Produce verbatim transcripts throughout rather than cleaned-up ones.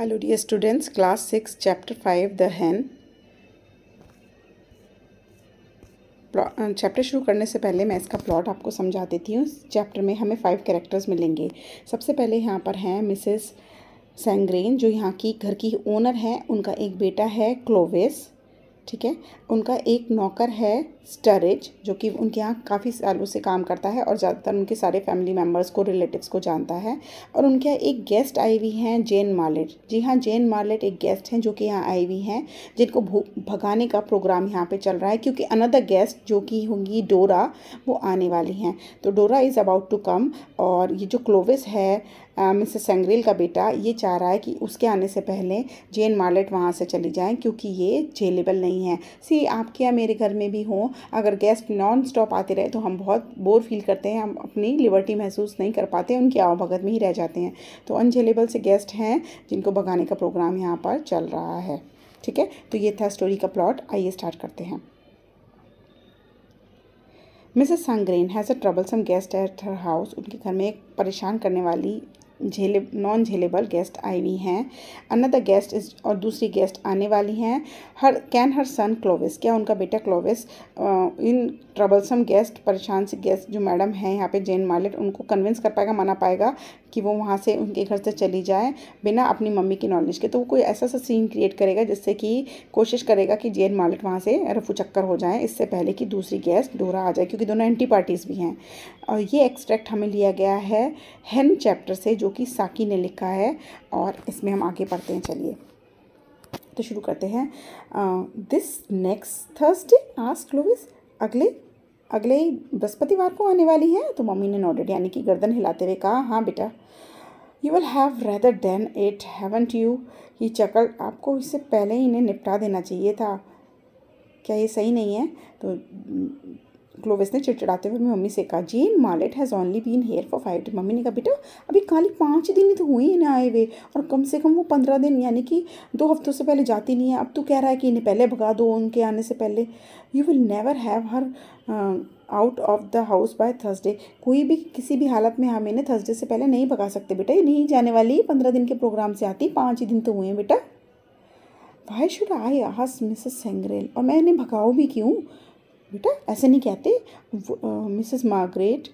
Hello dear students, class six chapter five the hen. Chapter शुरू करने से पहले मैं इसका प्लॉट आपको समझा देती हूँ। इस चैप्टर में हमें फाइव कैरेक्टर्स मिलेंगे। सबसे पहले यहाँ पर हैं मिसेस सैंग्रेन, जो यहाँ की घर की ओनर हैं। उनका एक बेटा है क्लोविस, ठीक है। उनका एक नौकर है स्टरेज, जो कि उनके यहाँ काफ़ी सालों से काम करता है और ज़्यादातर उनके सारे फैमिली मेम्बर्स को, रिलेटिव्स को जानता है। और उनके यहाँ एक गेस्ट आई हुई हैं, जेन मार्लेट। जी हाँ, जेन मार्लेट एक गेस्ट हैं जो कि यहाँ आई हुई हैं, जिनको भगाने का प्रोग्राम यहाँ पे चल रहा है, क्योंकि अनदर गेस्ट जो कि होंगी डोरा, वो आने वाली हैं। तो डोरा इज़ अबाउट टू कम। और ये जो क्लोविस है, मिसेस सैंग्रेल का बेटा, ये चाह रहा है कि उसके आने से पहले जेन मार्लेट वहाँ से चली जाएं, क्योंकि ये झेलेबल नहीं है। सी, आपके या मेरे घर में भी हो, अगर गेस्ट नॉन स्टॉप आते रहे तो हम बहुत बोर फील करते हैं, हम अपनी लिबर्टी महसूस नहीं कर पाते, उनकी आवभगत में ही रह जाते हैं। तो अनझेलेबल से गेस्ट हैं जिनको भगाने का प्रोग्राम यहाँ पर चल रहा है, ठीक है। तो ये था स्टोरी का प्लॉट। आइए स्टार्ट करते हैं। Mrs Sangrail has a troublesome guest at her house. उनके घर में एक परेशान करने वाली झेले नॉन झेलेबल गेस्ट आई हुई हैं। अनदर गेस्ट इज और दूसरी गेस्ट आने वाली हैं। हर कैन हर सन क्लोविस, क्या उनका बेटा क्लोविस इन ट्रबलसम गेस्ट, परेशान से गेस्ट जो मैडम हैं यहाँ पे जेन मार्लेट, उनको कन्विंस कर पाएगा, मना पाएगा कि वो वहाँ से उनके घर से चली जाए बिना अपनी मम्मी की नॉलेज के। तो वो कोई ऐसा सा सीन क्रिएट करेगा जिससे कि कोशिश करेगा कि जेन मार्लेट वहाँ से रफू चक्कर हो जाए, इससे पहले कि दूसरी गेस्ट डोरा आ जाए, क्योंकि दोनों एंटी पार्टीज़ भी हैं। और ये एक्सट्रैक्ट हमें लिया गया है हैन चैप्टर से, जो कि साकी ने लिखा है, और इसमें हम आगे पढ़ते हैं। चलिए तो शुरू करते हैं। This next Thursday asked Clovis, अगले अगले बृहस्पतिवार को आने वाली हैं? तो मम्मी ने नोडेड, यानी कि गर्दन हिलाते हुए कहा, हाँ बेटा। You will have rather then it haven't you, he chuckle, आपको इससे पहले ही इन्हें निपटा देना चाहिए था, क्या ये सही नहीं है? तो क्लोविस ने चिड़चिड़ाते हुए मम्मी से कहा, Jane Marlet has only been here for five days. Mummy ने कहा, बेटा अभी खाली पाँच दिन ही तो हुए इन्हें आए हुए, और कम से कम वो पंद्रह दिन यानी कि दो हफ्तों से पहले जाती नहीं है। अब तू कह रहा है कि इन्हें पहले भगा दो उनके आने से पहले। You will never have her out of the house by Thursday, कोई भी किसी भी हालत में हम इन्हें थर्सडे से पहले नहीं भगा सकते बेटा, ये नहीं जाने वाली, पंद्रह दिन के प्रोग्राम से आती, पाँच ही दिन तो हुए हैं बेटा। Why should I ask Mrs Sangrail, और मैं इन्हें भगाऊँ भी क्यों? बेटा ऐसे नहीं कहते। Mrs Margaret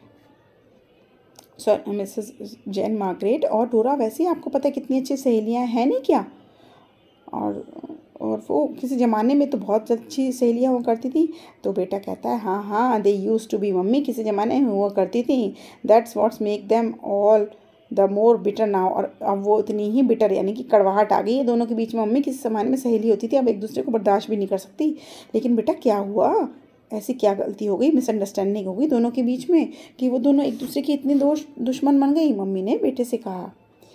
sorry Mrs Jane Margaret और डोरा वैसे ही आपको पता है कितनी अच्छी सहेलियां हैं, नहीं क्या? और और वो किसी ज़माने में तो बहुत अच्छी सहेलियां हुआ करती थी। तो बेटा कहता है, हाँ हाँ they used to be, mummy किसी ज़माने में हुआ करती थी। That's what's make them all the more bitter now, और अब वो इतनी ही बिटर यानी कि कड़वाहट आ गई है दोनों के बीच में। मम्मी किसी ज़माने में सहेली होती थी, अब एक दूसरे को बर्दाश्त भी नहीं कर सकती। लेकिन बेटा क्या हुआ, ऐसी क्या गलती हो गई, मिसअंडरस्टैंडिंग हो गई दोनों के बीच में कि वो दोनों एक दूसरे की इतनी दोष दुश्मन बन गई? मम्मी ने बेटे से कहा।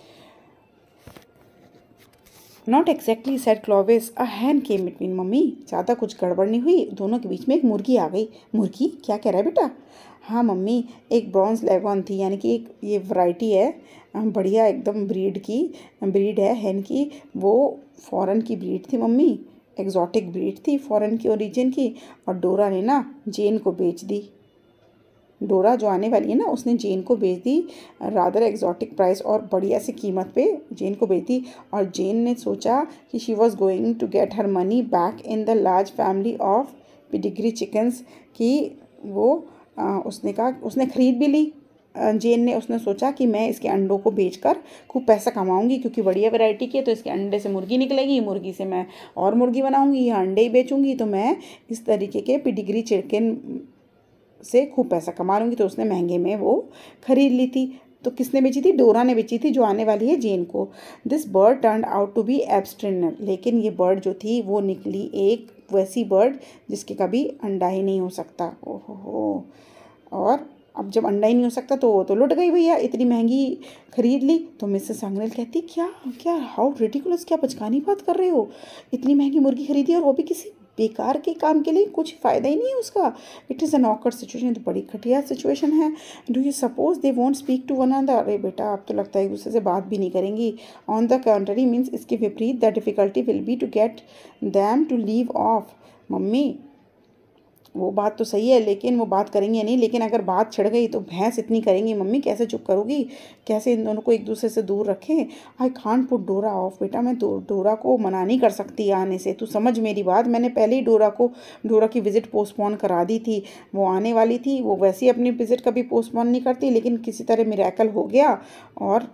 Not exactly said Clovis, a hen came between. Mummy ज़्यादा कुछ गड़बड़ नहीं हुई, दोनों के बीच में एक मुर्गी आ गई। मुर्गी? क्या कह रहा है बेटा? हाँ मम्मी, एक ब्रॉन्ज लेगॉन थी, यानी कि एक ये वैरायटी है, बढ़िया एकदम ब्रीड की ब्रीड है हैन की, वो फॉरेन की ब्रीड थी मम्मी, एग्जॉटिक ब्रीड थी, फॉरेन की ओरिजिन की। और डोरा ने ना जेन को बेच दी। डोरा जो आने वाली है ना, उसने जेन को बेच दी रादर एग्जॉटिक प्राइस, और बढ़िया सी कीमत पे जेन को बेच दी। और जेन ने सोचा कि she was going to get her money back in the large family of pedigree chickens, कि वो आ, उसने कहा, उसने खरीद भी ली जेन ने। उसने सोचा कि मैं इसके अंडों को बेचकर खूब पैसा कमाऊंगी, क्योंकि बढ़िया वैरायटी की है, तो इसके अंडे से मुर्गी निकलेगी, मुर्गी से मैं और मुर्गी बनाऊंगी या अंडे ही बेचूंगी, तो मैं इस तरीके के पिडिग्री चिकन से खूब पैसा कमा लूँगी। तो उसने महंगे में वो खरीद ली थी। तो किसने बेची थी? डोरा ने बेची थी, जो आने वाली है जेन को। This bird turned out to be abstainer, लेकिन ये बर्ड जो थी वो निकली एक वैसी बर्ड जिसके कभी अंडा ही नहीं हो सकता। ओहो हो। और अब जब अंडा ही नहीं हो सकता तो वो तो लुट गई भैया, इतनी महंगी खरीद ली। तो मिसेस सैंग्रेल कहती, क्या क्या हाउ रिडिकुलस, क्या बचकानी बात कर रहे हो, इतनी महंगी मुर्गी खरीदी और वो भी किसी बेकार के काम के लिए, कुछ फ़ायदा ही नहीं है उसका। It is an awkward situation, तो बड़ी घटिया सिचुएशन है। Do you suppose they won't speak to one another, अरे बेटा अब तो लगता है एक दूसरे से बात भी नहीं करेंगी। ऑन द कंट्री मीन्स, इसके विपरीत, the difficulty will be to get them to leave off. मम्मी वो बात तो सही है, लेकिन वो बात करेंगे नहीं, लेकिन अगर बात छिड़ गई तो भैंस इतनी करेंगी मम्मी, कैसे चुप करोगी, कैसे इन दोनों को एक दूसरे से दूर रखें। I can't put Dora off, बेटा मैं डोरा को मना नहीं कर सकती आने से, तू समझ मेरी बात। मैंने पहले ही डोरा को डोरा की विज़िट पोस्टपोन करा दी थी, वो आने वाली थी, वो वैसे ही अपनी विज़िट कभी पोस्टपोन नहीं करती, लेकिन किसी तरह मिरेकल हो गया और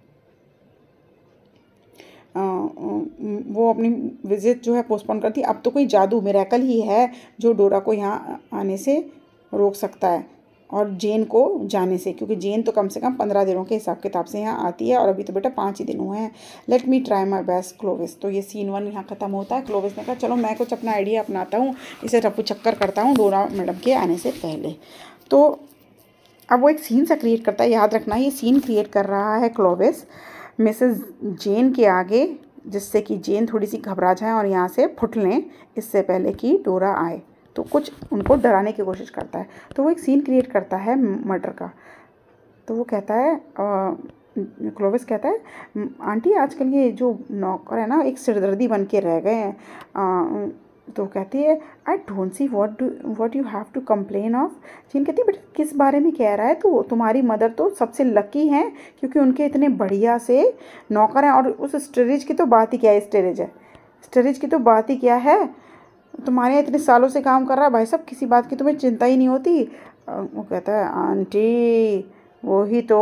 आ, वो अपनी विज़िट जो है पोस्टपोन करती। अब तो कोई जादू मिरेकल ही है जो डोरा को यहाँ आने से रोक सकता है और जेन को जाने से, क्योंकि जेन तो कम से कम पंद्रह दिनों के हिसाब किताब से यहाँ आती है और अभी तो बेटा पाँच ही दिन हुए हैं। Let me try my best Clovis. तो ये सीन वन यहाँ ख़त्म होता है। क्लोविस ने कहा चलो मैं कुछ अपना आइडिया अपनाता हूँ, इसे रफू चक्कर करता हूँ डोरा मैडम के आने से पहले। तो अब वो एक सीन सा क्रिएट करता है, याद रखना ये सीन क्रिएट कर रहा है क्लोविस मिसेस जेन के आगे, जिससे कि जेन थोड़ी सी घबरा जाए और यहाँ से फुट लें इससे पहले कि डोरा आए। तो कुछ उनको डराने की कोशिश करता है। तो वो एक सीन क्रिएट करता है मर्डर का। तो वो कहता है, क्लोविस कहता है आंटी आजकल ये जो नौकर है ना एक सिरदर्दी बन के रह गए हैं। तो कहती है I don't see what do what you have to complain of. Jean कहती है बेटा किस बारे में कह रहा है तो तुम्हारी मदर तो सबसे लकी हैं क्योंकि उनके इतने बढ़िया से नौकर हैं। और उस स्टोरेज की तो बात ही क्या है, स्टोरेज है स्टोरेज की तो बात ही क्या है, तुम्हारे यहाँ इतने सालों से काम कर रहा है भाई साहब, किसी बात की तुम्हें चिंता ही नहीं होती। वो कहता है आंटी वही तो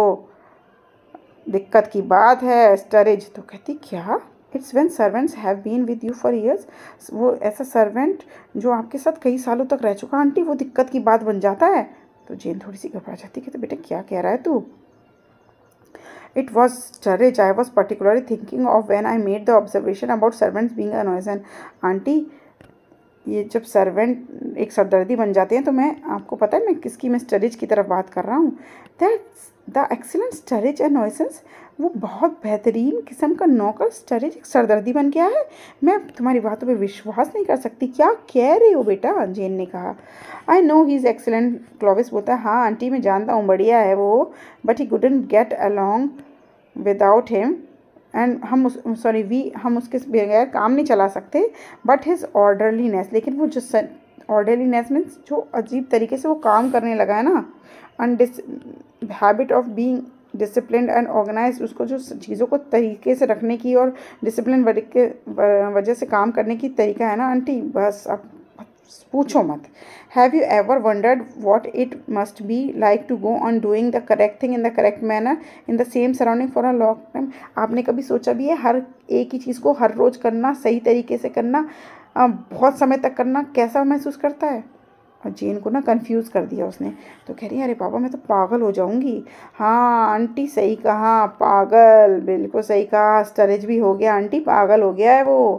दिक्कत की बात है स्टोरेज। तो कहती क्या, it's when servants have been with you for years. वो ऐसा सर्वेंट जो आपके साथ कई सालों तक रह चुका आंटी, वो दिक्कत की बात बन जाता है। तो जेन थोड़ी सी घबरा जाती है, कहते बेटा क्या कह रहा है तू। It was Sturridge I was particularly thinking of when I made the observation about servants being a nuisance. Aunty ये जब सर्वेंट एक सरदर्दी बन जाते हैं तो मैं आपको पता है मैं किसकी मैं स्टोरेज की तरफ बात कर रहा हूँ। That's the excellent Sturridge and nuisance. वो बहुत बेहतरीन किस्म का नौकर स्टोरेज एक सरदर्दी बन गया है। मैं तुम्हारी बातों पे विश्वास नहीं कर सकती, क्या कह रहे हो बेटा, जेन ने कहा। I know he is excellent, Clovis बोलता है हाँ आंटी मैं जानता हूँ बढ़िया है वो, but he couldn't get along without him and हम उस सॉरी वी हम उसके बगैर काम नहीं चला सकते। बट हिज ऑर्डरलीनेस, लेकिन वो जो ऑर्डरलीनेस मीन्स जो अजीब तरीके से वो काम करने लगा है ना, and his habit of being discipline and organise, उसको जो चीज़ों को तरीके से रखने की और डिसिप्लिन के वजह से काम करने की तरीका है ना आंटी, बस अब पूछो मत। Have you ever wondered what it must be like to go on doing the correct thing in the correct manner in the same surrounding for a long time. आपने कभी सोचा भी है हर एक ही चीज़ को हर रोज़ करना, सही तरीके से करना, बहुत समय तक करना कैसा महसूस करता है। और जेन को ना कंफ्यूज कर दिया उसने। तो कह रही है अरे पापा मैं तो पागल हो जाऊंगी। हाँ आंटी सही कहा, पागल बिल्कुल सही कहा, स्टोरेज भी हो गया आंटी, पागल हो गया है वो।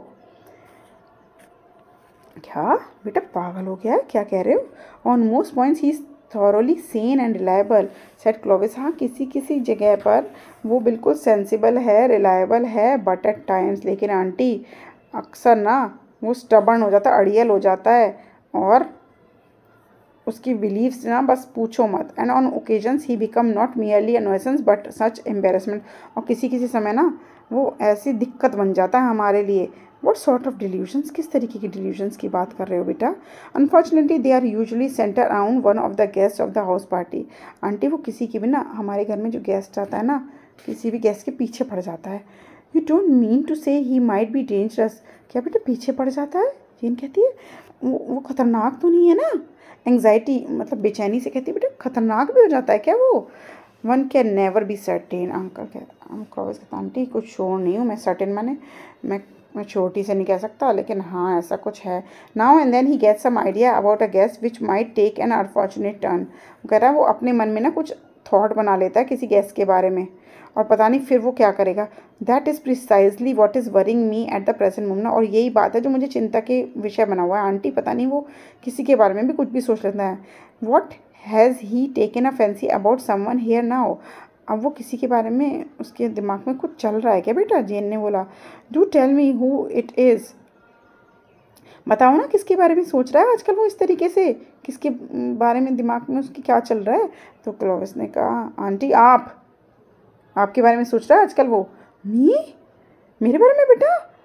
क्या बेटा पागल हो गया है, क्या कह रहे हो। On most points he is thoroughly sane and reliable said Clovis. हाँ किसी किसी जगह पर वो बिल्कुल सेंसिबल है, रिलायबल है, बट एट टाइम्स, लेकिन आंटी अक्सर ना वो स्टबर्न हो जाता है, अड़ियल हो जाता है और उसकी बिलीव्स ना बस पूछो मत। And on occasions he become not merely a nuisance but such embarrassment. और किसी किसी समय ना वो ऐसी दिक्कत बन जाता है हमारे लिए। What sort of delusions? किस तरीके की delusions की बात कर रहे हो बेटा। Unfortunately they are usually centered around one of the guests of the house party. Aunty वो किसी की भी ना, हमारे घर में जो गेस्ट आता है ना, किसी भी गेस्ट के पीछे पड़ जाता है। You don't mean to say he might be dangerous? क्या बेटा पीछे पड़ जाता है, जेन कहती है वो, वो खतरनाक तो नहीं है ना। एंग्जाइटी मतलब बेचैनी से कहती है बेटा खतरनाक भी हो जाता है क्या वो। One can never be certain. Uncle कहता क्लोविस कहता आंटी कुछ श्योर नहीं हूँ मैं, सर्टेन माने मैं मैं छोटी से नहीं कह सकता, लेकिन हाँ ऐसा कुछ है। Now and then he get some idea about a guest which might take an unfortunate turn. कह रहा है वो अपने मन में ना कुछ थॉट बना लेता है किसी गेस्ट के बारे में और पता नहीं फिर वो क्या करेगा। That is precisely what is worrying me at the present moment. और यही बात है जो मुझे चिंता के विषय बना हुआ है आंटी, पता नहीं वो किसी के बारे में भी कुछ भी सोच लेता है। What has he taken a fancy about someone here now. अब वो किसी के बारे में उसके दिमाग में कुछ चल रहा है क्या बेटा, जेन ने बोला। Do tell me who it is. बताओ ना किसके बारे में सोच रहा है आजकल वो इस तरीके से, किसके बारे में दिमाग में उसकी क्या चल रहा है। तो क्लोविस ने कहा आंटी आप आपके बारे में सोच रहा है आजकल वो। मी मेरे बारे में बेटा,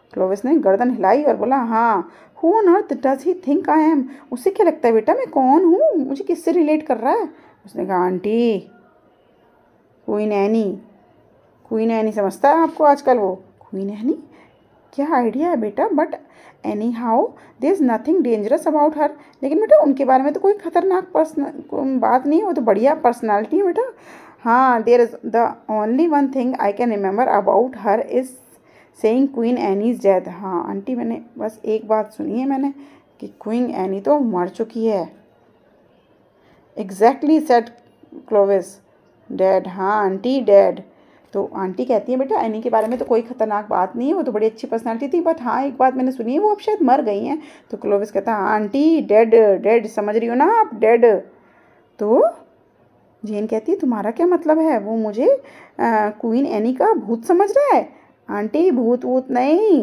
क्लोविस ने गर्दन हिलाई और बोला, हाँ। Who on earth does he think I am? उससे क्या लगता है बेटा मैं कौन हूँ? मुझे किससे रिलेट कर रहा है? उसने कहा, aunty, Queen Anne. Queen Anne समझता है आपको आजकल वो? Queen any? क्या आइडिया है बेटा, but anyhow there is nothing dangerous about her. लेकिन बेटा उनके बारे में तो कोई खतरनाक पर्सन बात नहीं है, वो तो बढ़िया पर्सनालिटी है बेटा। हाँ, there is the only one thing I can remember about her is saying Queen Anne is dead. हाँ आंटी, मैंने बस एक बात सुनी है मैंने कि क्वीन एनी तो मर चुकी है। Exactly said Clovis. डेड? हाँ आंटी, डेड। तो आंटी कहती है, बेटा एनी के बारे में तो कोई खतरनाक बात नहीं है, वो तो बड़ी अच्छी पर्सनालिटी थी, बट हाँ एक बात मैंने सुनी है, वो अब शायद मर गई हैं। तो क्लोविस कहता है, हाँ आंटी, डेड। डेड समझ रही हो ना आप? डेड। तो जेन कहती है, तुम्हारा क्या मतलब है? वो मुझे क्वीन एनी का भूत समझ रहा है? आंटी, भूत वूत नहीं,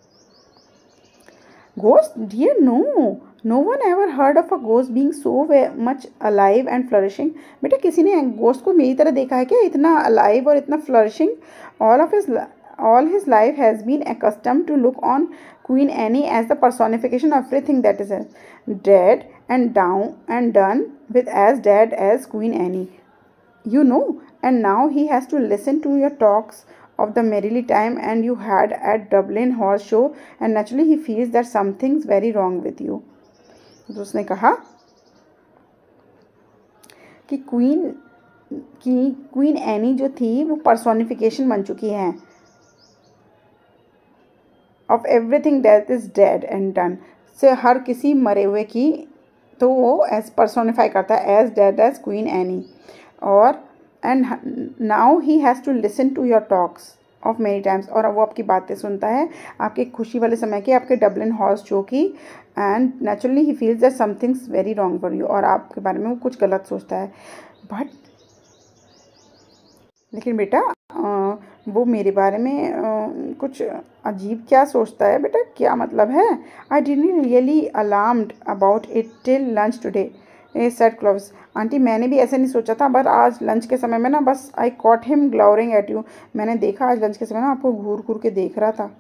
ghost dear, no. No one ever heard of a ghost being so much alive and flourishing. बेटा किसी ने गोस्ट को मेरी तरह देखा है क्या, इतना अलाइव और इतना flourishing? All of his all his life has been accustomed to look on Queen Annie as the personification of everything that is dead and down and done with as dead as Queen Annie, you know, and now he has to listen to your talks of the merry time and you had at Dublin Horse Show, and naturally he feels that something's very wrong with you. तो उसने कहा कि queen की queen any जो थी वो personification बन चुकी है of everything that is dead and done, से हर किसी मरे हुए की तो वो एज पर्सोनिफाई करता है as dead as Queen Anne. और and now he has to listen to your talks of many times, और वो आपकी बातें सुनता है आपके खुशी वाले समय की, आपके डबलिन हॉर्स शो की, and naturally he feels that something's very wrong for you, और आपके बारे में वो कुछ गलत सोचता है। बट लेकिन बेटा आ, वो मेरे बारे में आ, कुछ अजीब क्या सोचता है बेटा, क्या मतलब है? I didn't really alarmed about it till lunch today said Clovis. Aunty मैंने भी ऐसे नहीं सोचा था, बट आज लंच के समय में ना बस I caught him glowering at you, मैंने देखा आज लंच के समय ना आपको घूर घूर के देख रहा था,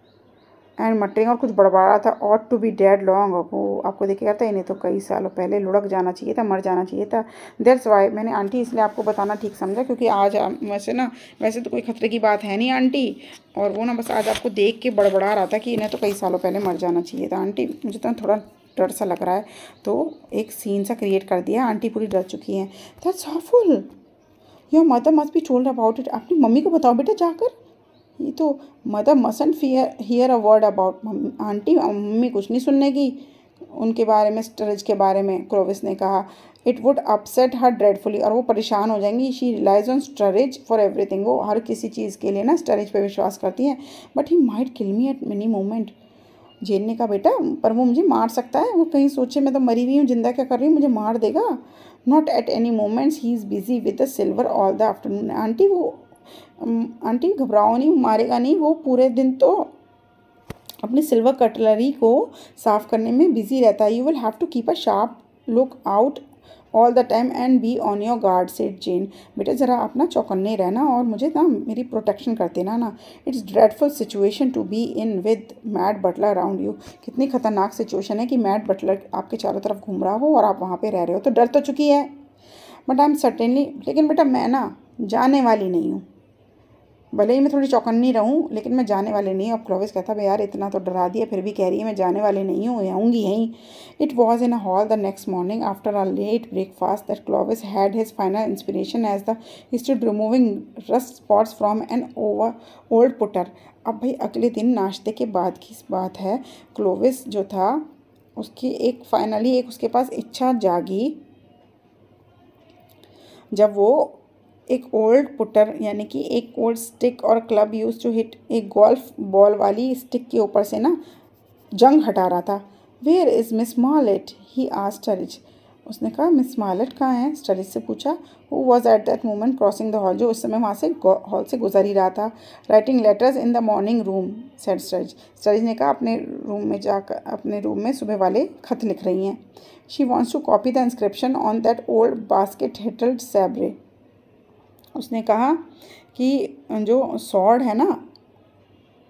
एंड मटरिंग और कुछ बड़बड़ा रहा था, ought to be dead long, वो आपको देखे करता इन्हें तो कई सालों पहले लुढ़क जाना चाहिए था, मर जाना चाहिए था। दैट्स वाई, मैंने आंटी इसलिए आपको बताना ठीक समझा, क्योंकि आज वैसे ना वैसे तो कोई खतरे की बात है नहीं आंटी, और वो ना बस आज आपको देख के बड़बड़ा रहा था कि इन्हें तो कई सालों पहले मर जाना चाहिए था। आंटी मुझे तो थोड़ा डर सा लग रहा है, तो एक सीन सा क्रिएट कर दिया, आंटी पूरी डर चुकी हैं। That's awful, your mother must be told about it. अपनी मम्मी को बताओ बेटा जाकर, ये तो मदर मसंट फियर हियर अ वर्ड अबाउट। आंटी मम्मी कुछ नहीं सुनने की उनके बारे में, स्टरेज के बारे में, क्लोविस ने कहा। It would upset her dreadfully, और वो परेशान हो जाएंगी। She relies on Sturridge for everything, वो हर किसी चीज़ के लिए ना स्टरेज पे विश्वास करती हैं। But he might kill me at many moment. Jane ने कहा, बेटा पर वो मुझे मार सकता है, वो कहीं सोचे मैं तो मरी हुई हूँ, जिंदा क्या कर रही हूँ, मुझे मार देगा। Not at any moments, he is busy with the silver all the afternoon. Aunty वो आंटी घबराओ नहीं, मारेगा नहीं, वो पूरे दिन तो अपनी सिल्वर कटलरी को साफ करने में बिजी रहता है। You will have to keep a sharp look out all the time and be on your guard said Jane. बेटा ज़रा अपना चौकन्ने रहना और मुझे ना मेरी प्रोटेक्शन कर देना ना। It's dreadful situation to be in with mad butler around you. कितनी खतरनाक सिचुएशन है कि मैड बटलर आपके चारों तरफ घूम रहा हो और आप वहाँ पे रह रहे हो। तो डर तो चुकी है, बट आई एम सर्टेनली, लेकिन बेटा मैं ना जाने वाली नहीं हूँ, भले ही मैं थोड़ी चौकन्नी रहूँ लेकिन मैं जाने वाली नहीं हूँ। अब क्लोविस कहता है, यार इतना तो डरा दिया, फिर भी कह रही है मैं जाने वाली नहीं हूँ, आऊँगी यहीं। It was in a hall the next morning after a late breakfast that Clovis had his final inspiration as the he stood removing rust spots from an over old putter. अब भाई अगले दिन नाश्ते के बाद की बात है, क्लोविस जो था उसकी एक फाइनली एक उसके पास इच्छा जागी, जब वो एक ओल्ड पुटर यानी कि एक ओल्ड स्टिक और क्लब यूज टू हिट एक गोल्फ बॉल वाली स्टिक के ऊपर से ना जंग हटा रहा था। Where is Miss Martlet, he asked Sturridge. उसने कहा मिस मार्लेट कहाँ है, स्टरेज से पूछा। Who was at that moment crossing the hall, जो उस समय वहाँ से हॉल से गुजर ही रहा था। Writing letters in the morning room said Sturridge. Sturridge ने कहा अपने रूम में जाकर अपने रूम में सुबह वाले खत लिख रही हैं। She wants to copy the inscription on that old basket hilted sabre. उसने कहा कि जो सॉर्ड है ना,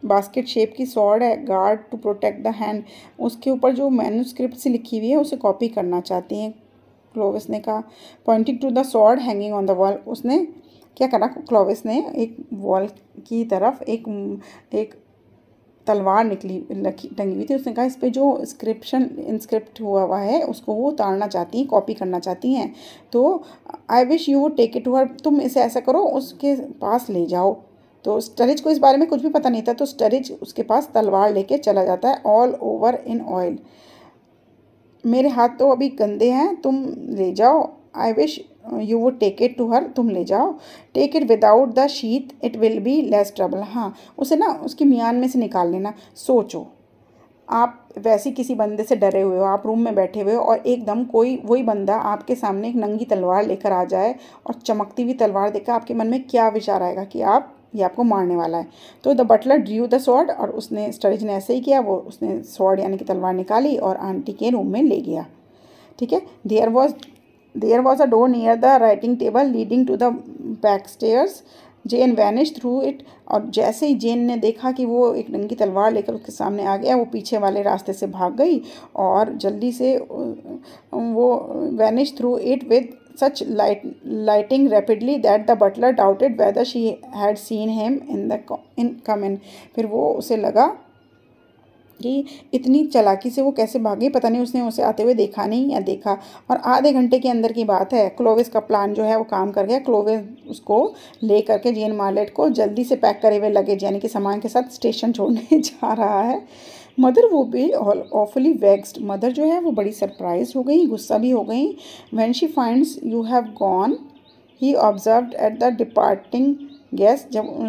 बास्केट शेप की सॉर्ड है, guard to protect the hand. उसके ऊपर जो मैन्यूस्क्रिप्ट से लिखी हुई है उसे कॉपी करना चाहती हैं। क्लोविस ने कहा। Pointing to the sword hanging on the wall, उसने क्या करा, क्लोविस ने एक वॉल की तरफ एक एक तलवार निकली लखी टंगी हुई थी। उसने कहा इस पे जो स्क्रिप्शन इंस्क्रिप्ट हुआ हुआ है उसको वो उतारना चाहती हैं, कॉपी करना चाहती हैं। तो I wish you would take it to her, तुम इसे ऐसा करो उसके पास ले जाओ। तो स्टरिज को इस बारे में कुछ भी पता नहीं था, तो स्टरिज उसके पास तलवार लेके चला जाता है। ऑल ओवर इन ऑयल, मेरे हाथ तो अभी गंदे हैं, तुम ले जाओ। I wish you would take it to her, तुम ले जाओ। Take it without the sheath, it will be less trouble. हाँ, उसे ना उसकी मियान में से निकाल लेना। सोचो आप वैसे किसी बंदे से डरे हुए हो, आप रूम में बैठे हुए हो और एकदम कोई वही बंदा आपके सामने एक नंगी तलवार लेकर आ जाए और चमकती हुई तलवार देखकर आपके मन में क्या विचार आएगा कि आप ये आपको मारने वाला है। तो the butler drew the sword, और उसने स्टरेज ने ऐसे ही किया, वो उसने स्वॉर्ड यानी कि तलवार निकाली और आंटी के रूम में ले गया। ठीक है। There was there was a door near the writing table leading to the back stairs. Jane vanish through it, और जैसे ही जेन ने देखा कि वो एक नंगी तलवार लेकर उसके सामने आ गया, वो पीछे वाले रास्ते से भाग गई और जल्दी से वो vanish through it with such light lighting rapidly that the butler doubted whether she had seen him in the in come in। फिर वो उसे लगा कि इतनी चालाकी से वो कैसे भागी, पता नहीं उसने उसे आते हुए देखा नहीं या देखा। और आधे घंटे के अंदर की बात है, क्लोविस का प्लान जो है वो काम कर गया। क्लोविस उसको ले करके जेन मार्लेट को जल्दी से पैक करे हुए लगेज यानी कि सामान के साथ स्टेशन छोड़ने जा रहा है। मदर वो भी ऑफुली वेक्स्ड, मदर जो है वो बड़ी सरप्राइज हो गई, गुस्सा भी हो गई। When she finds you have gone he observed at the departing guest, जब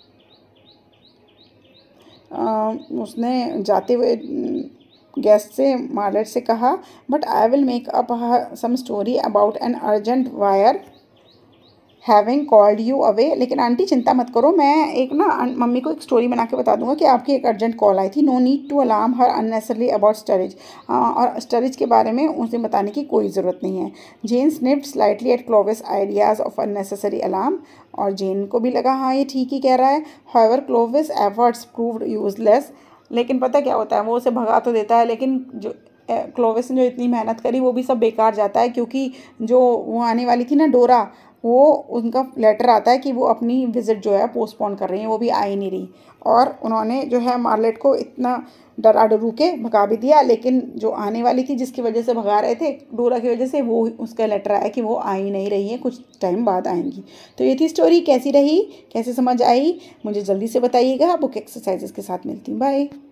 Uh, उसने जाते हुए गेस्ट से मार्लेट से कहा, but I will make up some story about an urgent wire having called you away. लेकिन आंटी चिंता मत करो, मैं एक ना मम्मी को एक स्टोरी बना के बता दूंगा कि आपकी एक अर्जेंट कॉल आई थी। No need to alarm her unnecessarily about Sturridge, और स्टरेज के बारे में उसे बताने की कोई ज़रूरत नहीं है। Jane sniffed slightly at Clovis ideas of unnecessary alarm, और जेन को भी लगा हाँ ये ठीक ही कह रहा है। However Clovis efforts proved useless, लेकिन पता क्या होता है, वो उसे भगा तो देता है लेकिन जो क्लोविस ने जो इतनी मेहनत करी वो भी सब बेकार जाता है, क्योंकि जो वो आने वाली थी ना डोरा, वो उनका लेटर आता है कि वो अपनी विज़िट जो है पोस्टपोन कर रही हैं, वो भी आ ही नहीं रही। और उन्होंने जो है मार्लेट को इतना डरा डरू के भगा भी दिया, लेकिन जो आने वाली थी जिसकी वजह से भगा रहे थे डोरा की वजह से, वो उसका लेटर आया कि वो आ ही नहीं रही है, कुछ टाइम बाद आएंगी। तो ये थी स्टोरी। कैसी रही, कैसे समझ आई, मुझे जल्दी से बताइएगा। बुक एक्सरसाइजेस के साथ मिलती हूँ। बाय।